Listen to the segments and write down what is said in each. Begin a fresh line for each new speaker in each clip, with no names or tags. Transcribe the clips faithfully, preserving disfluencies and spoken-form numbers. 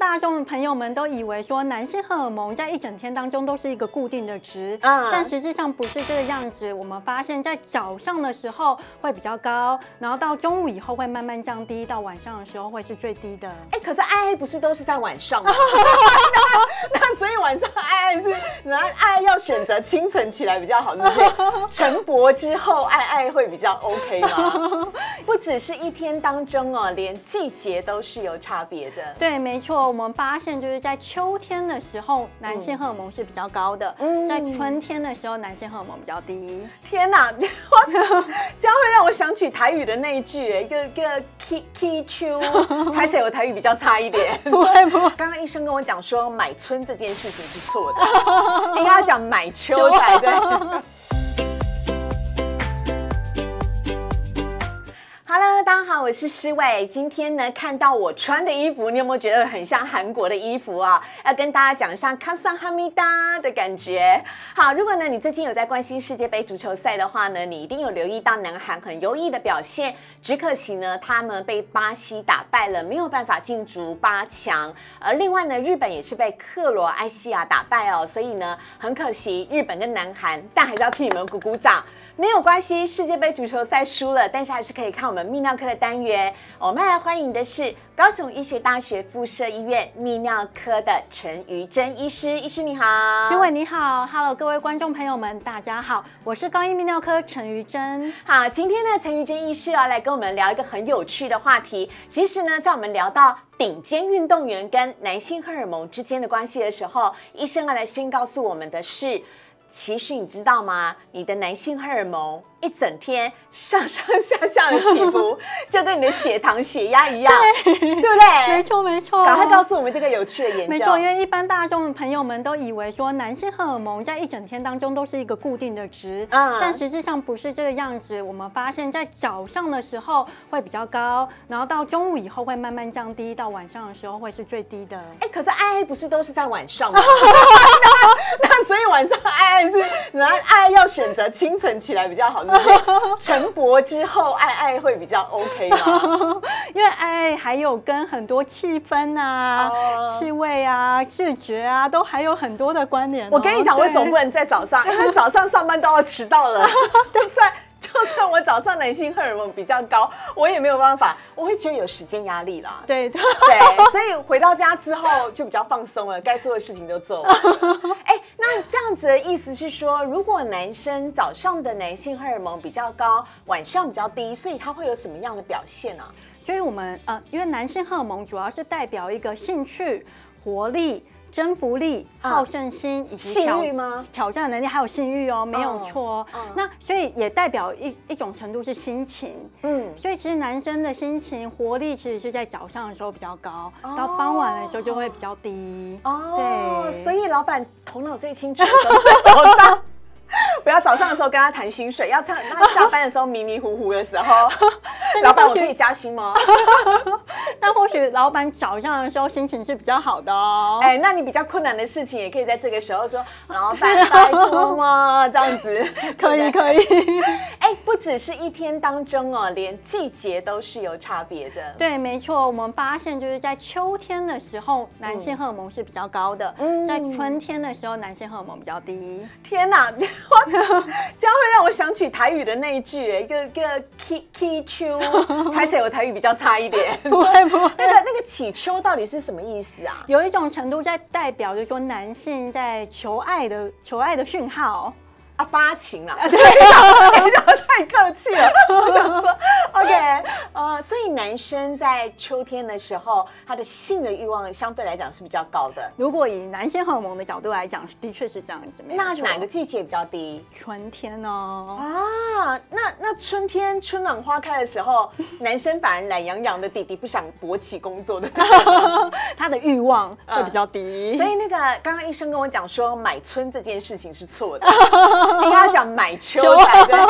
大众的朋友们都以为说男性荷尔蒙在一整天当中都是一个固定的值，嗯、但实际上不是这个样子。我们发现，在早上的时候会比较高，然后到中午以后会慢慢降低，到晚上的时候会是最低的。
哎、欸，可是爱爱不是都是在晚上吗？那, 那所以晚上爱爱是，然后爱爱要选择清晨起来比较好，对不对？晨勃之后爱爱会比较 OK 吗？不只是一天当中哦，连季节都是有差别的。
对，没错，我们发现就是在秋天的时候，男性荷尔蒙是比较高的；嗯、在春天的时候，男性荷尔蒙比较低。
天哪，这样会让我想起台语的那一句，一个一个 K K 秋，还是我台语比较差一点。
不会不会，
刚刚医生跟我讲说买春这件事情是错的，应该要讲买秋才对。Hello， 大家好，我是诗伟。今天呢，看到我穿的衣服，你有没有觉得很像韩国的衣服啊？要跟大家讲一下康桑哈密达的感觉。好，如果呢你最近有在关心世界杯足球赛的话呢，你一定有留意到南韩很优异的表现。只可惜呢，他们被巴西打败了，没有办法进逐八强。而另外呢，日本也是被克罗埃西亚打败哦，所以呢，很可惜，日本跟南韩，但还是要替你们鼓鼓掌。没有关系，世界杯足球赛输了，但是还是可以看我们泌尿科的单元。我们来欢迎的是高雄医学大学附设医院泌尿科的陈瑜珍医师。医师你好。
诗伟你好 ，Hello， 各位观众朋友们，大家好，我是高医泌尿科陈瑜珍。
好，今天呢，陈瑜珍医师要来跟我们聊一个很有趣的话题。其实呢，在我们聊到顶尖运动员跟男性荷尔蒙之间的关系的时候，医生要来先告诉我们的是。其实你知道吗？你的男性荷尔蒙一整天上上下下的起伏，就跟你的血糖、血压一样，对, 对不对？
没错，没错。
赶快告诉我们这个有趣的研究。
没错，因为一般大众的朋友们都以为说男性荷尔蒙在一整天当中都是一个固定的值，嗯、但实际上不是这个样子。我们发现，在早上的时候会比较高，然后到中午以后会慢慢降低，到晚上的时候会是最低的。
哎、欸，可是爱爱不是都是在晚上吗？那所以晚上爱爱是，然后爱爱要选择清晨起来比较好，对不对？晨勃之后爱爱会比较 OK 吗？
因为爱爱还有跟很多气氛啊、uh, 气味啊、视觉啊，都还有很多的关联、哦。
我跟你讲，为什么不能在早上？因为早上上班都要迟到了，就算就算我早上男性荷尔蒙比较高，我也没有办法，我会觉得有时间压力啦。
对对
对，所以回到家之后就比较放松了，该做的事情都做完了。哎、欸，那这样子的意思是说，如果男生早上的男性荷尔蒙比较高，晚上比较低，所以他会有什么样的表现啊？
所以我们呃，因为男性荷尔蒙主要是代表一个兴趣、活力。征服力、好胜心以及
性欲吗？
挑战能力还有性欲哦，没有错哦。Oh, oh. 那所以也代表一一种程度是心情，嗯，所以其实男生的心情活力其实是在早上的时候比较高， oh. 到傍晚的时候就会比较低。哦， oh.
对，所以老板头脑最清楚的时候在早上。不要早上的时候跟他谈薪水，要趁他下班的时候迷迷糊糊的时候，老板我可以加薪吗？
但或许老板早上的时候心情是比较好的哦。
哎、欸，那你比较困难的事情也可以在这个时候说，老板拜托嘛，这样子
可以可以。
哎、欸，不只是一天当中哦，连季节都是有差别的。
对，没错，我们发现就是在秋天的时候，男性荷尔蒙是比较高的；嗯、在春天的时候，男性荷尔蒙比较低。
天哪！这样会让我想起台语的那一句，一个一个 K K 秋，还是我台语比较差一点。
不会不会，
那个那个起秋到底是什么意思啊？
有一种程度在代表，就是说男性在求爱的求爱的讯号。
啊，发情啦！对，你讲的太客气了。我想说 ，OK， 呃，所以男生在秋天的时候，他的性的欲望相对来讲是比较高的。
如果以男性荷尔蒙的角度来讲，的确是这样子。
那哪个季节比较低？
春天哦。
啊，那那春天春暖花开的时候，男生反而懒洋洋的弟弟不想勃起工作的，
他的欲望会比较低。
嗯、所以那个刚刚医生跟我讲说，买春这件事情是错的。应该要讲买秋才对。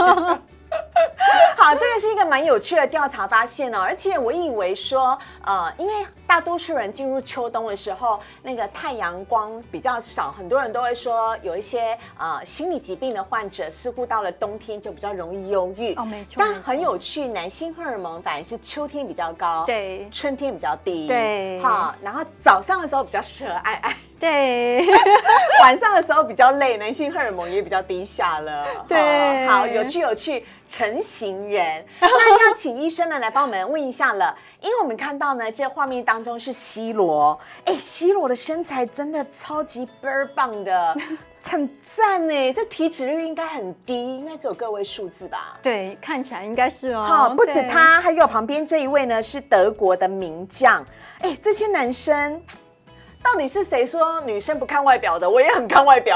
好，这个是一个蛮有趣的调查发现哦，而且我以为说，呃，因为大多数人进入秋冬的时候，那个太阳光比较少，很多人都会说有一些呃心理疾病的患者，似乎到了冬天就比较容易忧郁。
哦，没错。
但很有趣，男性荷尔蒙反而是秋天比较高，
对，
春天比较低，
对。
好，然后早上的时候比较适合爱爱。
对，
晚上的时候比较累，男性荷尔蒙也比较低下了。
对，
好，有趣有趣，成型人。那要请医生呢来帮我们问一下了，因为我们看到呢，这画面当中是 C 罗，哎 ，C 罗的身材真的超级倍儿棒的，很赞哎，这体脂率应该很低，应该只有个位数字吧？
对，看起来应该是哦。
好，不止他，还有旁边这一位呢，是德国的名将。哎，这些男生。到底是谁说女生不看外表的？我也很看外表。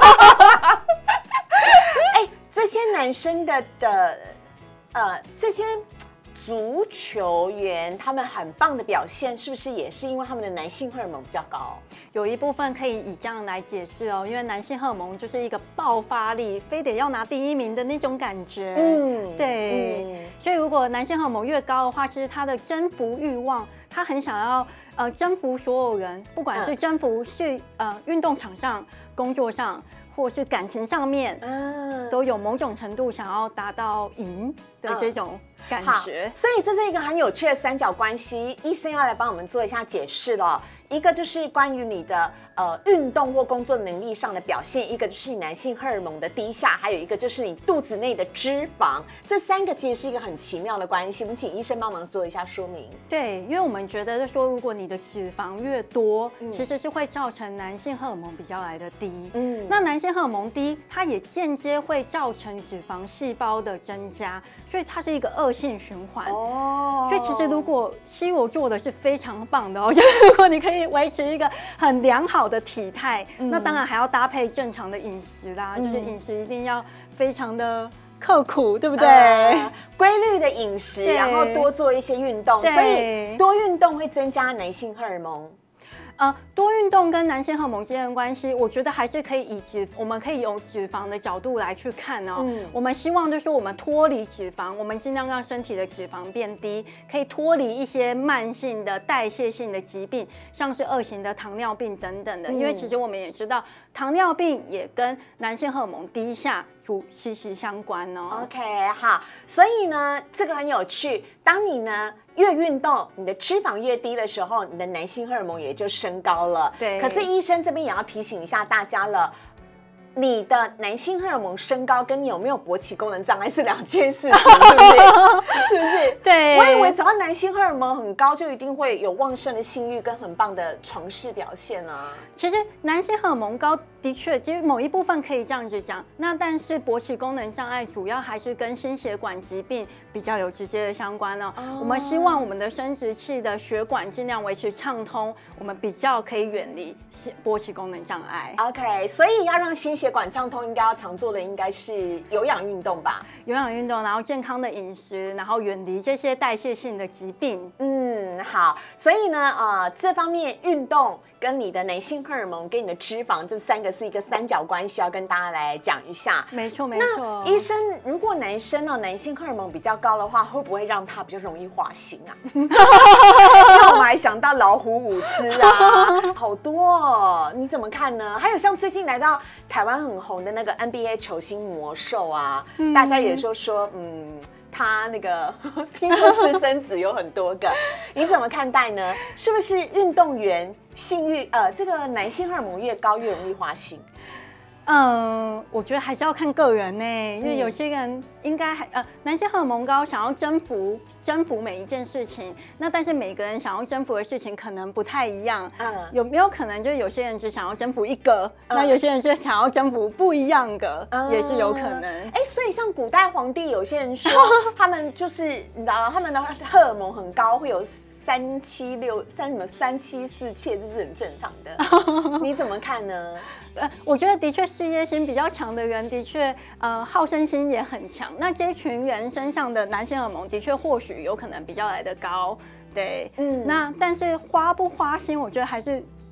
哎，这些男生的的呃，这些足球员他们很棒的表现，是不是也是因为他们的男性荷尔蒙比较高？
有一部分可以以这样来解释哦，因为男性荷尔蒙就是一个爆发力，非得要拿第一名的那种感觉。嗯，对。嗯、所以如果男性荷尔蒙越高的话，其实他的征服欲望，他很想要呃征服所有人，不管是征服是呃运动场上、工作上，或是感情上面，嗯，都有某种程度想要达到赢的这种感觉。
嗯、所以这是一个很有趣的三角关系，医生要来帮我们做一下解释了。一个就是关于你的呃运动或工作能力上的表现，一个就是你男性荷尔蒙的低下，还有一个就是你肚子内的脂肪，这三个其实是一个很奇妙的关系。我们请医生帮忙做一下说明。
对，因为我们觉得说，如果你的脂肪越多，嗯、其实是会造成男性荷尔蒙比较来的低。嗯，那男性荷尔蒙低，它也间接会造成脂肪细胞的增加，所以它是一个恶性循环。哦，所以其实如果C罗做的是非常棒的哦，就是如果你可以维持一个很良好的体态，嗯、那当然还要搭配正常的饮食啦，嗯、就是饮食一定要非常的刻苦，对不对？呃、
规律的饮食，然后多做一些运动，所以多运动会增加男性荷尔蒙。
呃，多运动跟男性荷尔蒙之间的关系，我觉得还是可以以脂，我们可以用脂肪的角度来去看哦。嗯、我们希望就是我们脱离脂肪，我们尽量让身体的脂肪变低，可以脱离一些慢性的代谢性的疾病，像是二型的糖尿病等等的。嗯、因为其实我们也知道，糖尿病也跟男性荷尔蒙低下主息息相关哦。
OK， 好，所以呢，这个很有趣。当你呢越运动，你的脂肪越低的时候，你的男性荷尔蒙也就升高了。
对。
可是医生这边也要提醒一下大家了，你的男性荷尔蒙升高跟你有没有勃起功能障碍是两件事情，是不是？是不是？
对。
我以为只要男性荷尔蒙很高，就一定会有旺盛的性欲跟很棒的床事表现啊。
其实男性荷尔蒙高的确，其实某一部分可以这样子讲。那但是勃起功能障碍主要还是跟心血管疾病比较有直接的相关哦。Oh. 我们希望我们的生殖器的血管尽量维持畅通，我们比较可以远离勃起功能障碍。
OK， 所以要让心血管畅通，应该要常做的应该是有氧运动吧？
有氧运动，然后健康的饮食，然后远离这些代谢性的疾病。
嗯，好。所以呢，呃，这方面运动跟你的男性荷尔蒙跟你的脂肪这三个是一个三角关系，要跟大家来讲一下。
没错，没错。
医生，如果男生哦，男性荷尔蒙比较高的话，会不会让他比较容易滑行啊？因为我们还想到老虎伍兹啊，好多哦，你怎么看呢？还有像最近来到台湾很红的那个 N B A 球星魔兽啊，嗯、大家也就说，嗯。他那个听说私生子有很多个，你怎么看待呢？是不是运动员性欲呃，这个男性荷尔蒙越高越容易滑行？
嗯，我觉得还是要看个人呢，因为有些人应该还呃，男性荷尔蒙高，想要征服征服每一件事情，那但是每个人想要征服的事情可能不太一样。嗯，有没有可能就是有些人只想要征服一个，嗯、那有些人是想要征服不一样的，嗯、也是有可能。
哎，所以像古代皇帝，有些人说他们就是你知道，他们的荷尔蒙很高，会有。三妻六三什么三妻四妾，这是很正常的。你怎么看呢？
呃，我觉得的确事业心比较强的人，的确呃好胜心也很强。那这群人身上的男性荷尔蒙的确或许有可能比较来得高，对，嗯。那但是花不花心，我觉得还是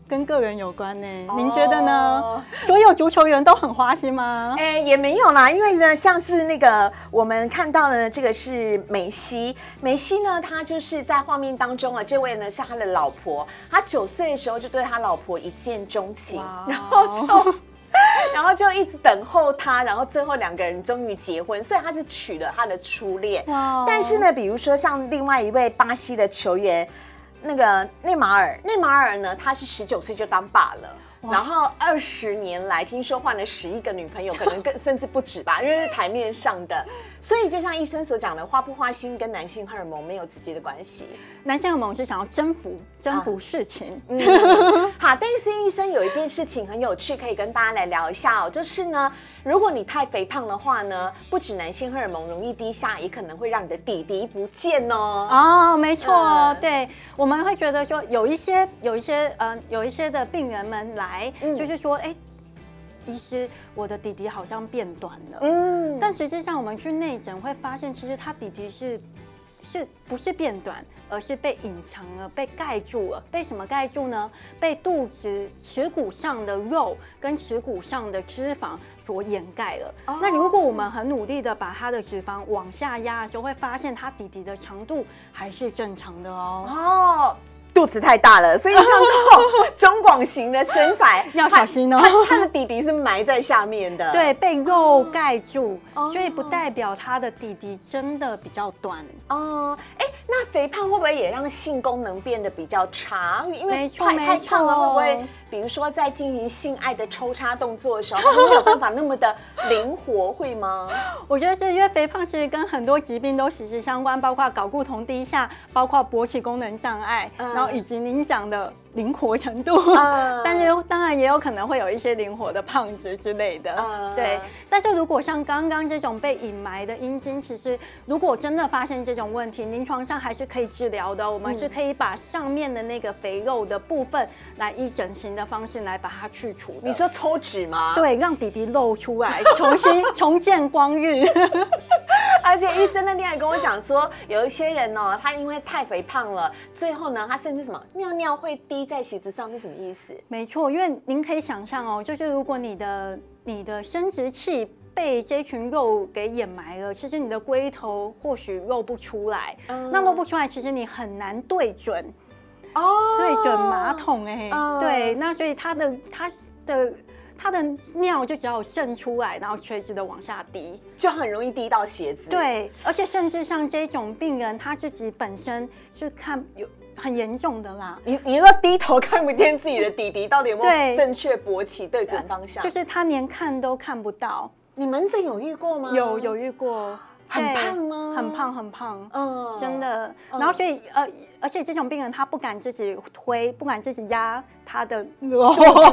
跟个人有关呢，您觉得呢？所有足球员都很花心吗？
哎，也没有啦，因为呢，像是那个我们看到的这个是梅西，梅西呢，他就是在画面当中啊，这位呢是他的老婆，他九岁的时候就对他老婆一见钟情，然后就。然后就一直等候他，然后最后两个人终于结婚，所以他是娶了他的初恋。但是呢，比如说像另外一位巴西的球员，那个内马尔，内马尔呢，他是十九岁就当爸了。然后二十年来，听说换了十一个女朋友，可能更甚至不止吧，因为是台面上的。所以就像医生所讲的，花不花心跟男性荷尔蒙没有直接的关系。
男性荷尔蒙是想要征服征服事情。啊、
嗯，好，但是医生有一件事情很有趣，可以跟大家来聊一下哦，就是呢，如果你太肥胖的话呢，不止男性荷尔蒙容易低下，也可能会让你的弟弟不见哦。
哦，没错，嗯、对，我们会觉得说有一些有一些呃有一些的病人们来，嗯、就是说，哎。医师，我的弟弟好像变短了。嗯，但实际上我们去内诊会发现，其实他弟弟是是不是变短，而是被隐藏了，被盖住了。被什么盖住呢？被肚子耻骨上的肉跟耻骨上的脂肪所掩盖了。哦、那如果我们很努力的把他的脂肪往下压的时候，会发现他弟弟的长度还是正常的哦。哦。
肚子太大了，所以像这种中广型的身材
要小心哦。
他, 他的弟弟是埋在下面的，
对，被肉盖住，哦、所以不代表他的弟弟真的比较短
哦。哎，那肥胖会不会也让性功能变得比较差？因为太太胖了，会不会比如说在进行性爱的抽插动作的时候，没有办法那么的灵活，会吗？
我觉得是因为肥胖其实跟很多疾病都息息相关，包括睾固酮低下，包括勃起功能障碍，嗯、然后以及您讲的灵活程度，嗯、但是当然也有可能会有一些灵活的胖子之类的，嗯、对。但是如果像刚刚这种被隐埋的阴茎，其实如果真的发现这种问题，临床上还是可以治疗的。我们是可以把上面的那个肥肉的部分，来以整形的方式来把它去除的。
你说抽脂吗？
对，让弟弟露出来，重新重见光日。
而且医生那天还跟我讲说，有一些人哦，他因为太肥胖了，最后呢，他甚至什么尿尿会滴在鞋子上，是什么意思？
没错，因为您可以想象哦，就是如果你的你的生殖器被这群肉给掩埋了，其实你的龟头或许露不出来，嗯、那露不出来，其实你很难对准哦，对准马桶哎、欸，嗯、对，那所以它的它的。它的尿就只要渗出来，然后垂直的往下滴，
就很容易滴到鞋子。
对，而且甚至像这种病人，他自己本身是看有很严重的啦。
你你说低头看不见自己的弟弟到底有没有正确勃起对准方向？
就是他连看都看不到。
你门诊有遇过吗？
有有遇过。
很胖吗？
很胖很胖，嗯，真的。然后所以呃，而且这种病人他不敢自己推，不敢自己压他的肉，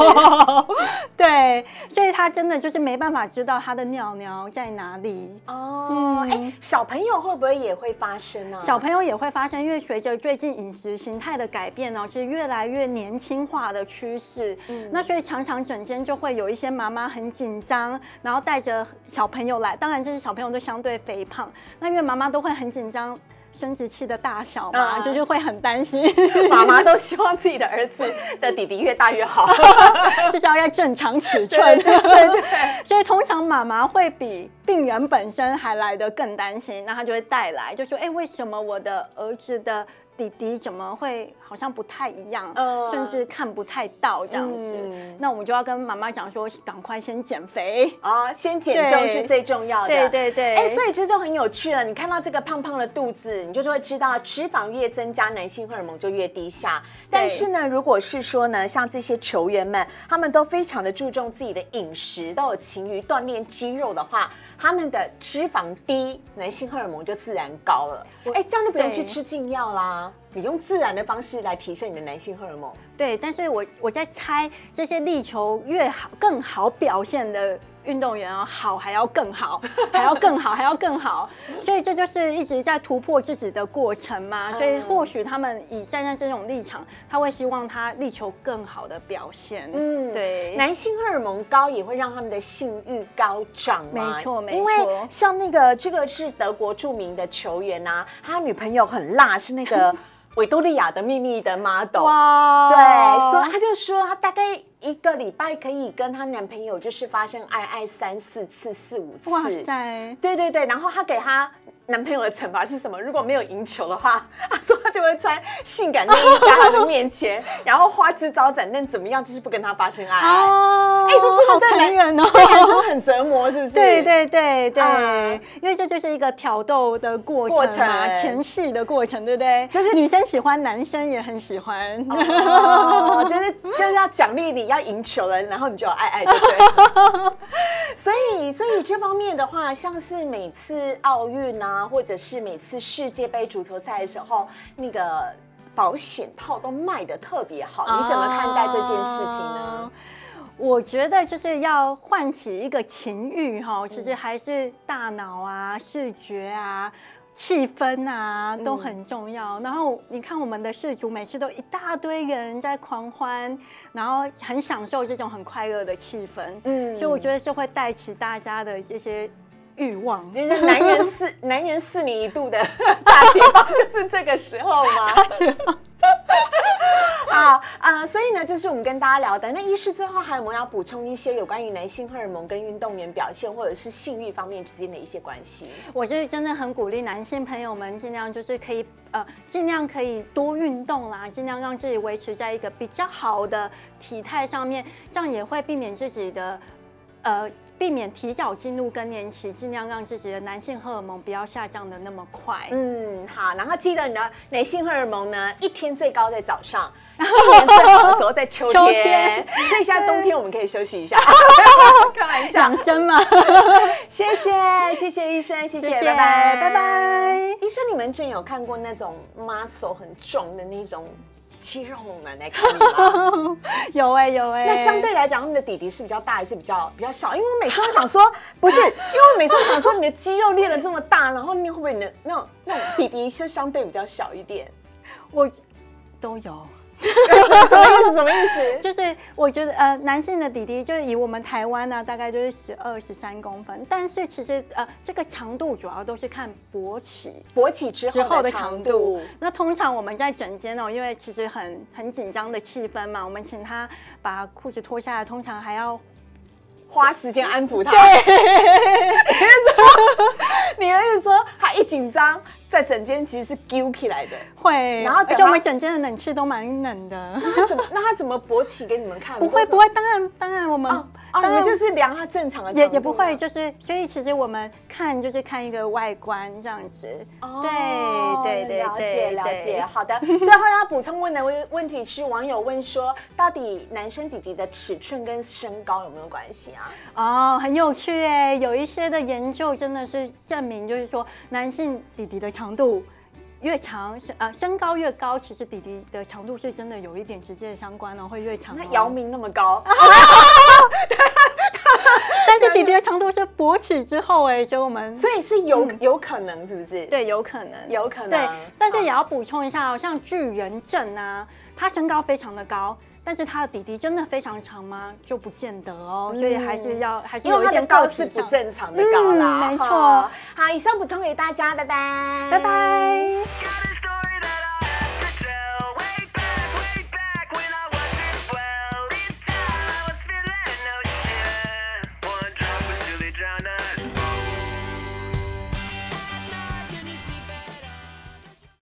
对，所以他真的就是没办法知道他的尿尿在哪里。
哦，哎、嗯，小朋友会不会也会发生呢、啊？
小朋友也会发生，因为随着最近饮食形态的改变呢，其实越来越年轻化的趋势。嗯，那所以常常诊间就会有一些妈妈很紧张，然后带着小朋友来，当然这些小朋友都相对肥胖，那因为妈妈都会很紧张生殖器的大小嘛，嗯、就是会很担心。
妈妈都希望自己的儿子的弟弟越大越好，
就是要要正常尺寸。对对对，所以通常妈妈会比病人本身还来得更担心，那他就会带来，就说：“哎、欸，为什么我的儿子的弟弟怎么会好像不太一样，嗯、甚至看不太到这样子？”嗯、那我们就要跟妈妈讲说，赶快先减肥
啊、哦，先减重是最重要的。
对对对，
哎、欸，所以这就很有趣了。你看到这个胖胖的肚子，你就会知道脂肪越增加，男性荷尔蒙就越低下。但是呢，如果是说呢，像这些球员们，他们都非常的注重自己的饮食，都有勤于锻炼肌肉的话，他们的脂肪低，男性荷尔蒙就自然高了。哎、欸，这样就不用去吃禁药啦。你用自然的方式来提升你的男性荷尔蒙。
对，但是我我在猜，这些力求越好、更好表现的运动员哦，好还要更好，还要更好，还要更好，所以这就是一直在突破自己的过程嘛。所以或许他们以站在这种立场，他会希望他力求更好的表现。嗯，对。
男性荷尔蒙高也会让他们的性欲高涨嘛。
没错，没错。
因为像那个这个是德国著名的球员啊，他女朋友很辣，是那个。维多利亚的秘密的 model， 哇，对，所以他就就说她大概一个礼拜可以跟她男朋友就是发生爱爱三四次、四五次。
哇塞！
对对对，然后她给她男朋友的惩罚是什么？如果没有赢球的话，她说她就会穿性感内衣在他的面前，然后花枝招展，但怎么样就是不跟他发生爱爱。
哦，
哎、欸，这真的
好残忍哦，
对男生很折磨，是不是？
对对对对，
啊、
因为这就是一个挑逗的过程嘛，
过程
前戏的过程，对不对？
就是
女生喜欢，男生也很喜欢，
哦，就是就是要奖励你要赢球了，然后你就有爱爱，对不对？所以所以这方面的话，像是每次奥运啊，或者是每次世界杯足球赛的时候，那个保险套都卖得特别好，你怎么看待这件事情呢？
我觉得就是要唤起一个情欲哈，其实还是大脑啊、视觉啊、气氛啊都很重要。嗯、然后你看我们的世足，每次都一大堆人在狂欢，然后很享受这种很快乐的气氛。嗯，所以我觉得这会带起大家的这些欲望，
就是男人四男人四年一度的大解放，就是这个时候吗？大解放。好啊、呃，所以呢，这是我们跟大家聊的。那医师最后还有没有要补充一些有关于男性荷尔蒙跟运动员表现或者是性欲方面之间的一些关系？
我是真的很鼓励男性朋友们尽量就是可以呃尽量可以多运动啦，尽量让自己维持在一个比较好的体态上面，这样也会避免自己的呃。避免提早进入更年期，尽量让自己的男性荷尔蒙不要下降的那么快。嗯，
好，然后记得你的男性荷尔蒙呢，一天最高在早上，一年最好的时候在秋天。秋天所以现在冬天我们可以休息一下，开玩笑，
养生嘛。
谢谢，谢谢医生，谢谢，
谢谢
拜拜，
拜拜。
医生，你们真有看过那种 muscle 很壮的那种肌肉猛男来看你吗？
有哎、欸、有哎、欸。
那相对来讲，他们的底底是比较大还是比较比较小？因为我每次都想说，不是，因为我每次都想说，你的肌肉练得这么大，然后你会不会你的那种那种底底是相对比较小一点？
我都有。
什么意思？什么意思？
就是我觉得呃，男性的弟弟就是以我们台湾呢、啊，大概就是十二、十三公分，但是其实呃，这个长度主要都是看勃起，
勃起之后的长度。
长度那通常我们在诊间哦，因为其实很很紧张的气氛嘛，我们请他把裤子脱下来，通常还要
花时间安抚他。
对，
你的意思说他一紧张，在整间其实是揪起来的，
会。然后而且我们整间的冷气都蛮冷的。
那他怎么那他怎么勃起给你们看？
不会不会，当然当然我们
啊，哦、你们就是量他正常的
也也不会，就是所以其实我们看就是看一个外观这样子。哦，对对对，
了解了解。好的，最后要补充问的问问题是，网友问说，到底男生弟弟的尺寸跟身高有没有关系啊？
哦，很有趣哎，有一些的研究真的是证明，就是说男性弟弟的长度越长，呃，身高越高，其实弟弟的长度是真的有一点直接的相关哦，会越长、哦。
那姚明那么高，
但是弟弟的长度是勃起之后哎，所以我们
所以是有、嗯、有可能是不是？
对，有可能，
有可能。
对，但是也要补充一下哦，像巨人症啊，他身高非常的高。但是他的弟弟真的非常长吗？就不见得哦，嗯、所以还是要还是有一点
高是不正常的高啦。
嗯、没错。
好，以上补充给大家，拜拜，
拜拜。